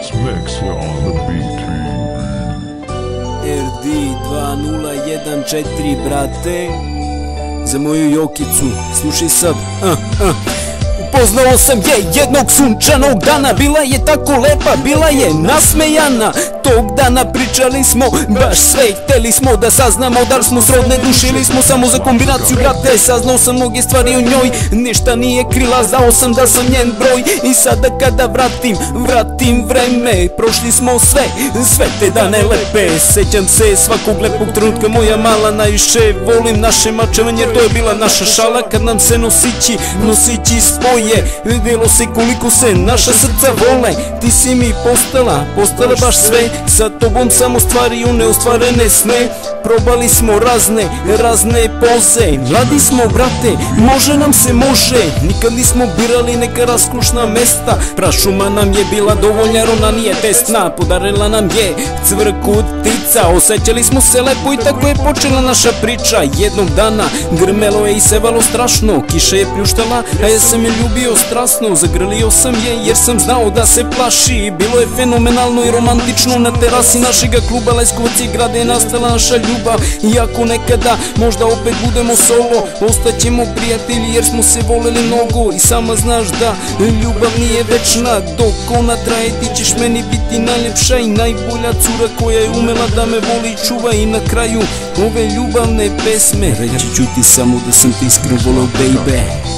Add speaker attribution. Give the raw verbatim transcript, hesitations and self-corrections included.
Speaker 1: It's Max here on the beat.
Speaker 2: R D dva nula jedan četiri, brate, za moju Jokicu, slušaj sad. uh, uh. Upoznao sam je jednog sunčanog dana, bila je tako lepa, bila je nasmejana. Tog dana pričali smo baš sve, hteli smo da saznamo da li smo srodne duše ili smo samo za kombinaciju, brate. Saznao sam mnoge stvari o njoj, ništa nije krila, znao sam da sam njen broj. I sada kada vratim, vratim vreme, prošli smo sve, sve te dane lepe. Sećam se svakog lepog trenutka, moja mala, najviše volim naše mačevanje, to je bila naša šala. Kad nam se nosići, nosići svoje, vidjelo se koliko se naša srca vole. Ti si mi postala, postala baš sve, sa tobom samo stvari u neostvarene sne. Probali smo razne, razne poze, mladi smo, brate, može nam se može. Nikad nismo birali neka raskošna mesta, prašuma nam je bila dovoljna jer ona nije tesna. Podarila nam je cvrkutica, osjećali smo se lepo i tako je počela naša priča. Jednog dana grmelo je i sevalo strašno, kiša je pljuštala, a ja sam je ljubio strasno. Zagrlio sam je jer sam znao da se plaši, bilo je fenomenalno i romantično. Na terasi našega kluba Leskovac je grad je nastala naša ljubav. Iako nekada možda opet budemo solo, ostaćemo prijatelji jer smo se voleli mnogo. I sama znaš da ljubav nije večna, dok ona traje ti ćeš meni biti najljepša i najbolja cura koja je umela da me voli i čuva. I na kraju ove ljubavne pesme reći ću ti samo da sam ti iskreno voleo, baby.